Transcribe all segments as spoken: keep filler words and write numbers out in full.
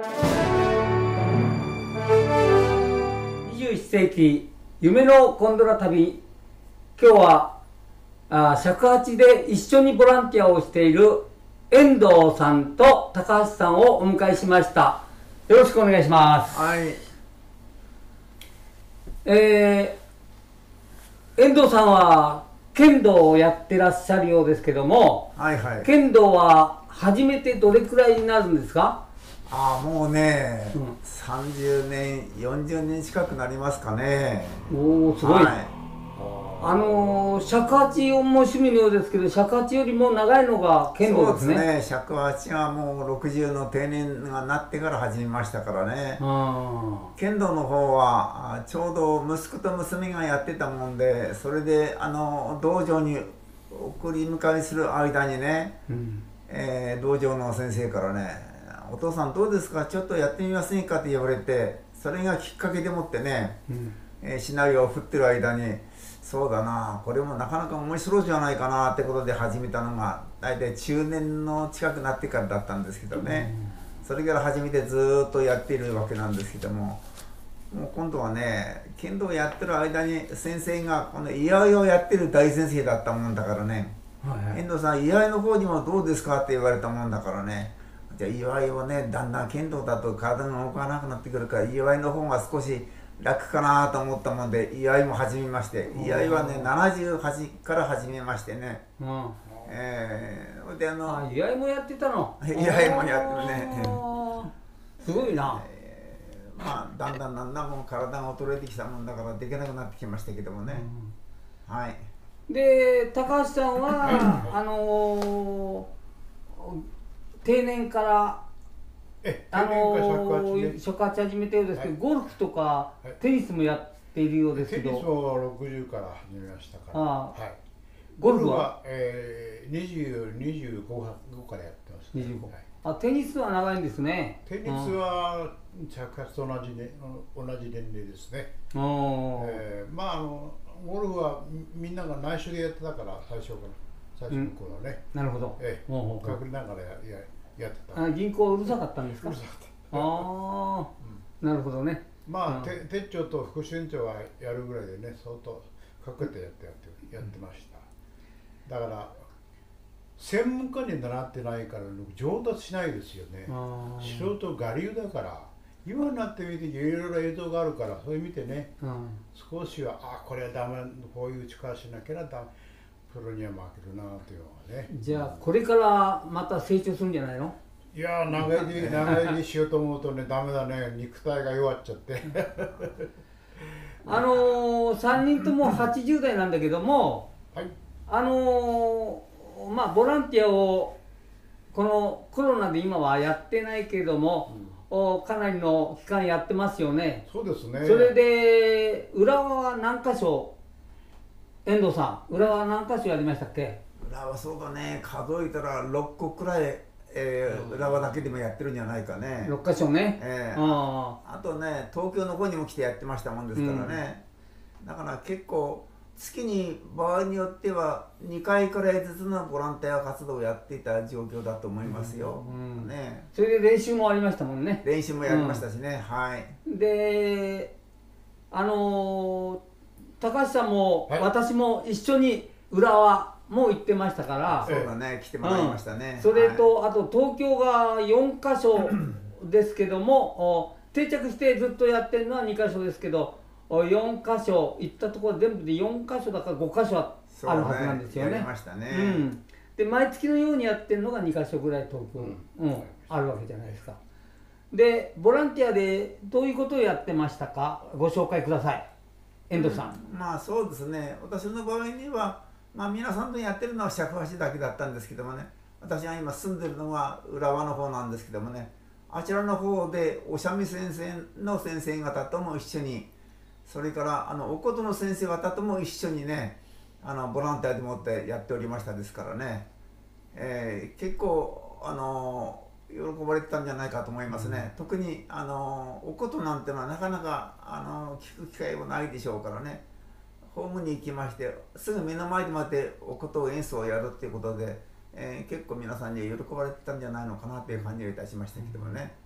にじゅういっせいき夢のゴンドラ旅、今日はあ尺八で一緒にボランティアをしている遠藤さんと高橋さんをお迎えしました。よろしくお願いします。 はい。 えー、遠藤さんは剣道をやってらっしゃるようですけども、 はいはい。 剣道は始めてどれくらいになるんですか？ ああ、もうね、 うん、 さんじゅうねん、よんじゅうねん近くなりますかね。 おお、すごい。 はい、 あのー、尺八も趣味のようですけど、尺八よりも長いのが剣道ですね。 そうですね。尺八がもうろくじゅうの定年がなってから始めましたからね。剣道の方はちょうど息子と娘がやってたもんで、それであの道場に送り迎えする間にね、うん、えー、道場の先生からね、お父さんどうですか、ちょっとやってみませんかって言われて、それがきっかけでもってね、うん、えー、シナリオを振ってる間に、そうだな、これもなかなか面白いじゃないかなってことで始めたのが大体中年の近くなってからだったんですけどね、うん、それから始めてずーっとやっているわけなんですけども、もう今度はね、剣道をやってる間に先生がこの居合をやってる大先生だったもんだからね、はいはい、遠藤さん居合の方にもどうですかって言われたもんだからね、じゃあ居合をね、だんだん剣道だと体が動かなくなってくるから居合の方が少し楽かなと思ったもんで居合も始めまして、居合はねななじゅうはちから始めましてね、うん、えー、であのあ、居合もやってたの。 居合もやってるねすごいな、 えー、まあだんだんだんだんもう体が衰えてきたもんだからできなくなってきましたけどもね、うん、はい。 で高橋さんはあのー、定年からあのー、尺八始めたようですけど、はい、ゴルフとか、はい、テニスもやっているようですけど。 テニスはろくじゅうから始めましたから。 ああ、 はい、 ゴルフは、 はえー、にじゅう、にじゅうごからやってます、ね。 にじゅうご、はい、あ、テニスは長いんですね。 テニスは尺八と同じ、ね、同じ年齢ですね。えー、まああのゴルフはみんなが内緒でやってたから最初から最初の頃はね。 うん、なるほど。 えー、隠れながらやややってた。 あ、銀行うるさかったんですか？ うるさかった。 ああ、うん、なるほどね。 まあ、うん、店長と副店長はやるぐらいでね、相当隠れてやってやってやってました。だから専門家に習ってないから上達しないですよね。素人我流だから。今になってみていろいろ映像があるからそれ見てね、うん、少しはあこれはダメ、こういう力しなきゃダメ、プロには負けるなというのはね。 じゃあこれからまた成長するんじゃないの？ いや長生き長生きしようと思うとねダメだね、肉体が弱っちゃってあのー、さんにんともはちじゅうだいなんだけども、はい、あのー、まあボランティアをこのコロナで今はやってないけれども、うん、かなりの期間やってますよね。 そうですね。 それで浦和は何箇所、遠藤さん浦和は何箇所やりましたっけ？ 浦和そうだね、数えたらろっこくらい、えー、浦和だけでもやってるんじゃないかね。 ろっかしょね、 えー、あ, あとね東京の方にも来てやってましたもんですからね、うん、だから結構月に場合によってはにかいくらいずつのボランティア活動をやっていた状況だと思いますよ、うんうん、ね。 それで練習もありましたもんね。 練習もやりましたしね、うん、はい。 であのー、高橋さんも、はい、私も一緒に浦和も行ってましたから。 そうだね、来てもらいましたね、 うん、それと、はい、あと東京がよんかしょですけども定着してずっとやってるのはにかしょですけどよんかしょ行ったところ全部でよんかしょだからごかしょあるはずなんですよね。 やりましたね、 うん、で毎月のようにやってるのがにかしょぐらい東京、うんうん、あるわけじゃないですか。でボランティアでどういうことをやってましたか、ご紹介ください、遠藤さん。 うん、まあそうですね、私の場合には、まあ、皆さんとやってるのは尺八だけだったんですけどもね、私が今住んでるのは浦和の方なんですけどもね、あちらの方でお三味先生の先生方とも一緒に、それからあのお琴の先生方とも一緒にね、あのボランティアでもってやっておりましたですからね、えー、結構あの喜ばれてたんじゃないかと思いますね、うん、特にあのお琴なんてのはなかなかあの聞く機会もないでしょうからね、ホームに行きましてすぐ目の前でまでお琴を演奏をやるっていうことで、えー、結構皆さんに喜ばれてたんじゃないのかなという感じがいたしましたけどもね、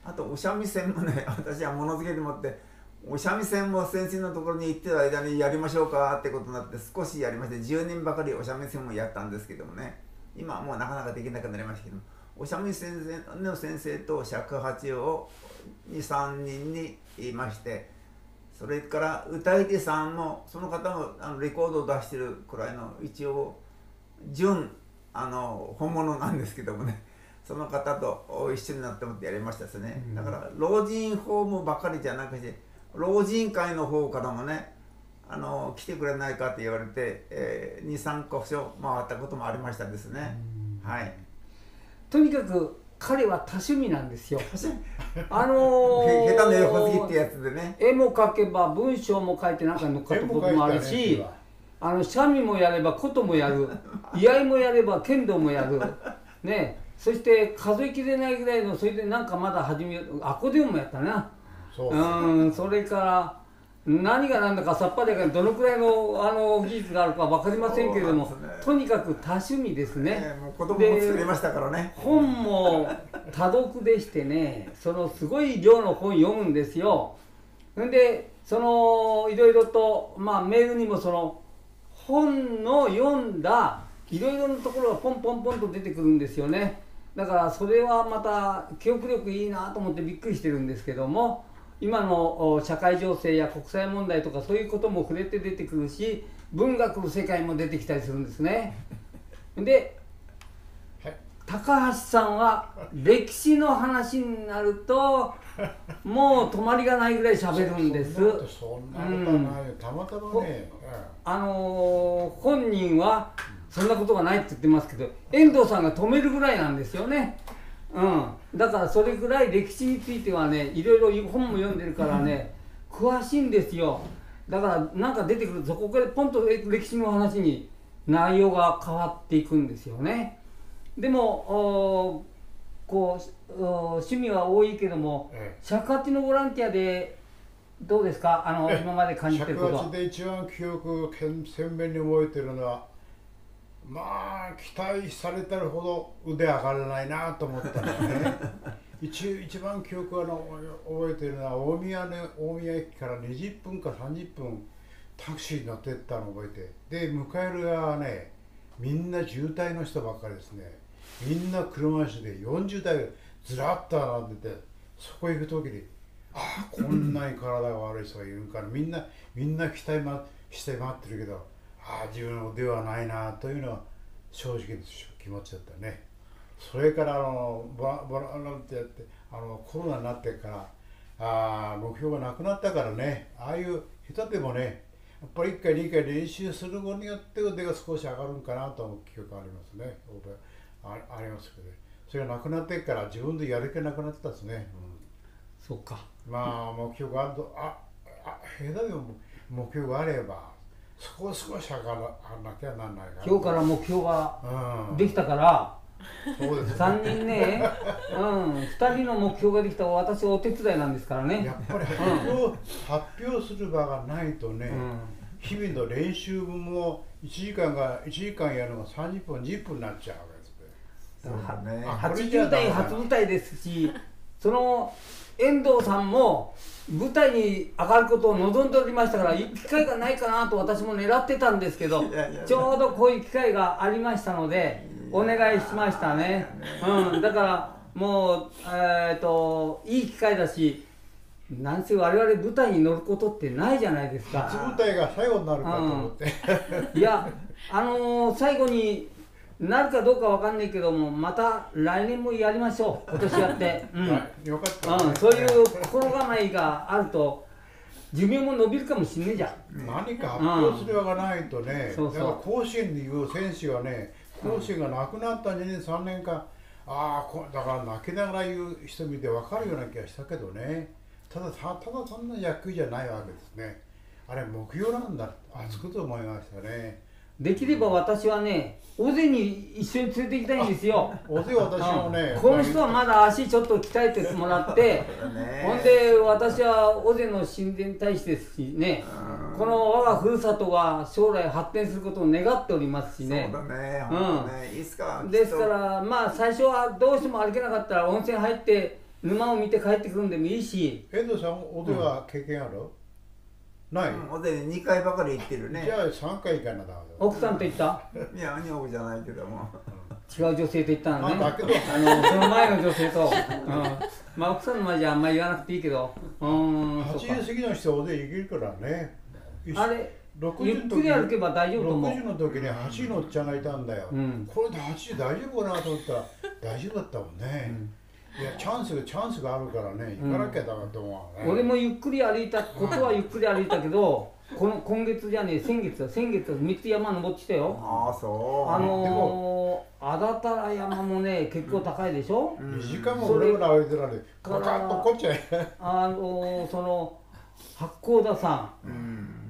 あとお三味線もね、私は物付けでもってお三味線も先生のところに行ってる間にやりましょうかってことになって少しやりまして、じゅうねんばかりお三味線もやったんですけどもね、今はもうなかなかできなくなりましたけども、お三味線の先生と尺八をにさんにんにいまして、それから歌い手さんもその方もあのレコードを出してるくらいの一応純あの本物なんですけどもね、その方と一緒になってもってやりましたですね。だから老人ホームばかりじゃなくて老人会の方からもね、あの来てくれないかって言われて、えー、にさんこしょ回ったこともありましたですね。はい。 とにかく彼は多趣味なんですよ。あのー、下手な絵ほぎってやつでね。 絵も描けば文章も書いてなんか乗っかったこともあるし、あの三味もやれば琴もやる、居合もやれば剣道もやる、ね、そして数えきれないぐらいの、それでなんかまだ始めアコーディオンもやったな。そううん、それから何が何だかさっぱりだからどのくらいのあの技術があるか分かりませんけれども、ね、とにかく多趣味ですね。 ね、もう子供も作りましたからね。 本も多読でしてね、そのすごい量の本読むんですよ。んでそのいろいろと、まあ、メールにもその本の読んだいろいろなところがポンポンポンと出てくるんですよね。だからそれはまた記憶力いいなと思ってびっくりしてるんですけども、今の社会情勢や国際問題とかそういうことも触れて出てくるし、文学の世界も出てきたりするんですね。で、はい、高橋さんは歴史の話になるともう止まりがないぐらい喋るんです。 そんなことないよ、たまたまね。 あのー、本人はそんなことがないって言ってますけど、遠藤さんが止めるぐらいなんですよね。うん、だからそれぐらい歴史についてはね、いろいろ本も読んでるからね、詳しいんですよ。だからなんか出てくるとそこからポンと歴史の話に内容が変わっていくんですよね。でもこう趣味は多いけども、ええ、尺八のボランティアでどうですか、あの今まで感じてることは。 尺八で一番記憶鮮明に覚えてるのは、まあ期待されたるほど腕上がらないなと思ったんですね。一, 一番記憶の覚えているのは大宮の大宮駅からにじゅっぷんかさんじゅっぷんタクシーに乗ってったのを覚えて、で迎える側はね、みんな渋滞の人ばっかりですね。みんな車椅子でよんじゅうだいずらっと並んでて、そこ行く時にああこんなに体が悪い人がいるからみんなみんな期待して待ってるけど、ああ自分の腕はないなというのは正直な気持ちだったね。それからあのボラボランティアってあのコロナになってからあ目標がなくなったからね、ああいう下手でもね、やっぱりいっかいにかい練習することによって腕が少し上がるんかなと思う記憶がありますね。あ, ありますけど、それがなくなってから自分でやる気なくなってたですね。うん、 そうか。 まあ目標があると、ああ下手でも目標があればそこを少し上がらなきゃならないから。 今日から目標ができたから、うん、そうですね、さんにんね、うん、ふたりの目標ができたら私はお手伝いなんですからね。 やっぱり発表、うん、発表する場がないとね、うん、日々の練習分もいちじかんがいちじかんやるのがさんじゅっぷんじゅっぷんになっちゃうわけですね。はちじゅうだい初舞台ですし、その遠藤さんも舞台に上がることを望んでおりましたから、機会がないかなと私も狙ってたんですけど、ちょうどこういう機会がありましたのでお願いしましたね。うん、だからもう、えー、といい機会だし、なんせ我々舞台に乗ることってないじゃないですか。 初舞台が最後になるかと思って、 うん、いや、あのー、最後になるかどうかわかんないけども、また来年もやりましょう。今年やって、うん、 よかった、ね、 うん、そういう心構えがあると寿命も伸びるかもしんねえじゃん。 何か発表する場がないとね、うん、そうそう、だから甲子園にいう選手がね、甲子園がなくなったにねんさんねんかん、ああだから泣きながら言う人見て分かるような気がしたけどね、ただただそんな野球じゃないわけですね。あれ目標なんだ、熱くと思いましたね。 できれば私はね、尾瀬に一緒に連れて行きたいんですよ。 尾瀬私もね、 うん、この人はまだ足ちょっと鍛えてもらって、ほんで私は尾瀬の親善大使ですしね、この我がふるさとが将来発展することを願っておりますしね。 そうだね、本当ね、いつか。 ですからまあ最初はどうしても歩けなかったら温泉入って沼を見て帰ってくるんでもいいし。 遠藤さん、おでは経験ある？ない。 おでにかいばかり行ってるね。 じゃあさんかい行かなだ。 奥さんと行った？ いや、女房じゃないけども。 違う女性と行ったのね。 だけど、 あのその前の女性と、うん、まあ奥さんの前じゃあんまり言わなくていいけど、うん、 はちじ過ぎの人で行けるからね。 あれ、ゆっくり歩けば大丈夫と思う。 ろくじの時にはちじのおっちゃんがいたんだよ。うん、これではちじ大丈夫かなと思ったら大丈夫だったもんね。うん、いやチャンスがチャンスがあるからね、行かなきゃダメと思う、ね。 俺もゆっくり歩いたことはゆっくり歩いたけど。この今月じゃねえ先月だ先月みっつ山登ってきたよ。 ああそう。 あのー、あだたら山もね結構高いでしょ。 にじかんもぐらぐら歩いてられカカッとこっちゃあのー、その八甲田山、うん、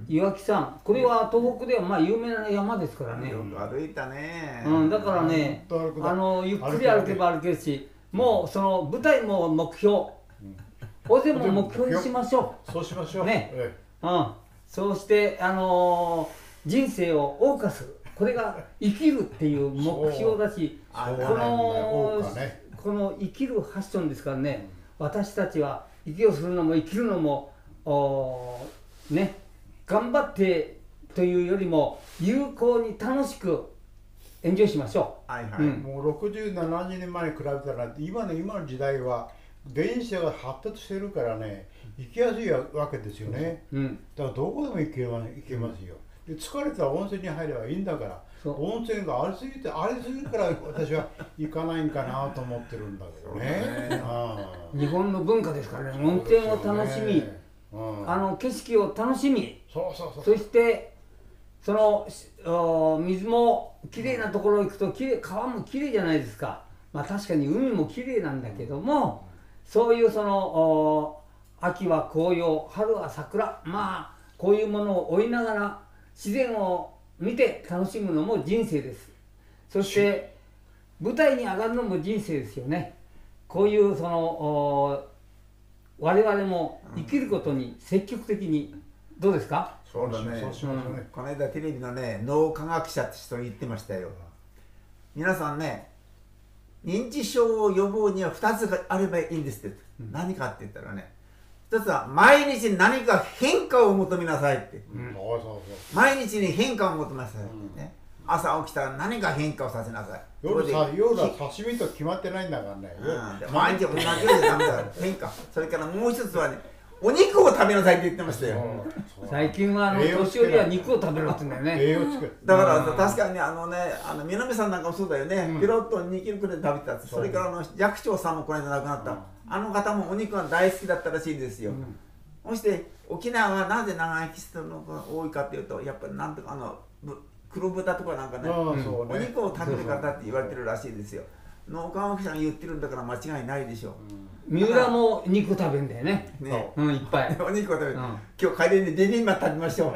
岩木山これは東北ではまあ有名な山ですからね。 よく歩いたね。 うん、だからね、あのゆっくり歩けば歩けるし、もうその舞台も目標、尾瀬も目標にしましょう。そうしましょう。 ね、うん。そうして、あのー、人生を謳歌するこれが生きるっていう目標だし、この、ね、この生きるファッションですからね、うん、私たちは息をするのも生きるのもね頑張ってというよりも有効に楽しくエンジョイしましょう。 はいはい、うん、もうろくじゅうななじゅうねんまえに比べたら今の今の時代は電車が発達してるからね行きやすいわけですよね、うん、だからどこでも行けば行けますよ。で疲れたら温泉に入ればいいんだから、温泉がありすぎてありすぎるから私は行かないんかなと思ってるんだけどね。 日本の文化ですからね、温泉を楽しみ、うん、あの景色を楽しみ、 そうそうそう、 そしてその水もきれいなところ行くときれい、川もきれいじゃないですか。まあ確かに海もきれいなんだけども、そういうその秋は紅葉、春は桜、まあこういうものを追いながら自然を見て楽しむのも人生です。そして舞台に上がるのも人生ですよね。こういうその我々も生きることに積極的に、どうですか？ そうだね。この間テレビのね脳科学者って人言ってましたよ。皆さんね、認知症を予防にはふたつあればいいんですって、うん、何かって言ったらね、一つは毎日何か変化を求めなさいって、うん、毎日に変化を求めなさい、うんね、朝起きたら何か変化をさせなさい。 夜さ夜は刺身と決まってないんだからね、 うん、毎日同じようじゃダメだ変化。それからもう一つはね、お肉を食べなさいって言ってましたよ。 最近はあの年寄りは肉を食べろって言うんだよね。栄養つける。 だから確かにあのね、あの南さんなんかもそうだよね、うん、ピロッとにキロくらい食べてた。それからあの寂聴さんもこの間亡くなった、うん、あの方もお肉が大好きだったらしいんですよ、うん、そして沖縄はなぜ長生きするのが多いかっていうと、やっぱりなんとかあの黒豚とかなんかね、うん、お肉を食べる方って言われてるらしいですよ。農家学者が言ってるんだから間違いないでしょう。 三浦も肉食べんだよね。ね、うん、いっぱい。 お肉を食べる。うん、今日帰りにデビンマ食べましょう。うん、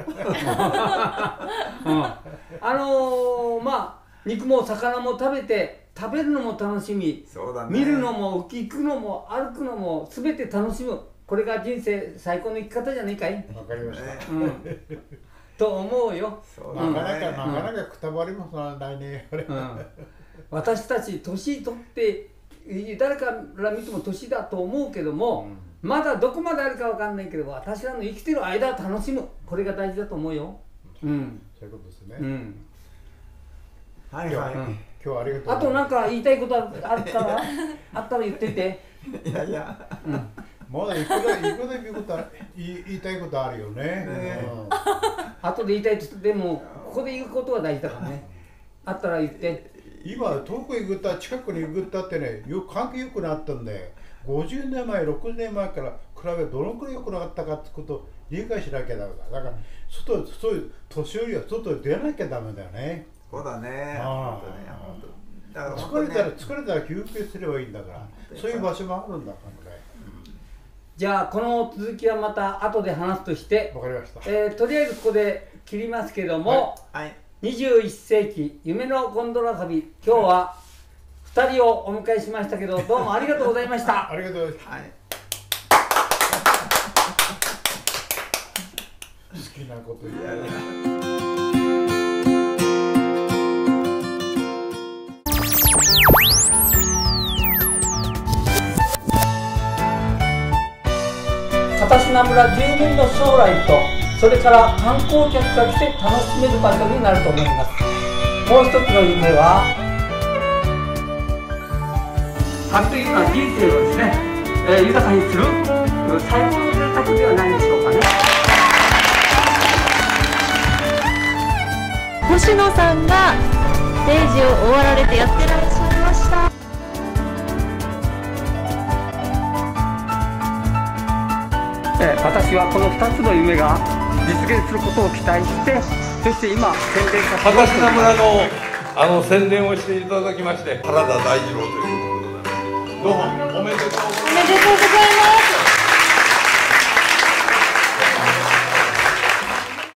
あのー、まあ肉も魚も食べて、食べるのも楽しみ、 そうだね、 見るのも行くのも歩くのもすべて楽しむ。これが人生最高の生き方じゃないかい。 わかりました。 うん、と思うよ。 そうだね、なかなかなかなかくたばりますな、来年。うん、 私たち年取って誰から見ても年だと思うけども、うん、まだどこまであるかわかんないけど、私らの生きてる間は楽しむ、これが大事だと思うよ。うん、 そういうことですね。 うん、 はいはい、うん、 今日はありがとうございます。 あとなんか言いたいことあったらあったら言ってて。 いやいや、 うん、まだいくらいくら言うこと言いたいことあるよね。ね、 うん、あとで言いたいってでもここで言うことが大事だからね。あったら言って。 今遠く行った近くに行ったってね、よく関係良くなったんで、ごじゅうねんまえろくじゅうねんまえから比べどのくらい良くなったかってことを理解しなきゃダメだ。だから外そういう年寄りは外に出なきゃダメだよね。 そうだね。ああ、だから疲れたら疲れたら休憩すればいいんだから、そういう場所もあるんだからね。 じゃあこの続きはまた後で話すとして、 わかりました。 えー、とりあえずここで切りますけども、 はい、はい、 にじゅういっせいき夢のゴンドラ旅、今日はふたりをお迎えしましたけど、どうもありがとうございました。 ありがとうございます。はい、好きなこと言う。 片品村住民の将来と、それから観光客が来て楽しめる場所になると思います。もう一つの夢は、完璧な人生をですね、えー、豊かにする最高の贅沢ではないでしょうかね。 星野さんがステージを終わられてやってらっしゃいました。 えー、私はこのふたつの夢が実現することを期待して、そして今宣伝活動片品村のあの宣伝をしていただきまして、原田大二郎ということで、どうもおめでとうございます。 おめでとうございます。